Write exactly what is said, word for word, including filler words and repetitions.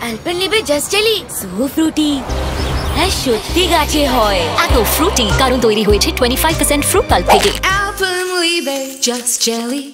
আলপেনলিবে just jelly so fruity. হ্যাঁ সত্যি গাছে হয়। এত ফ্রুটি কারণ তৈরি হয়েছে পঁচিশ পার্সেন্ট ফ্রুট পাল্প থেকে। Alpenlibe just jelly।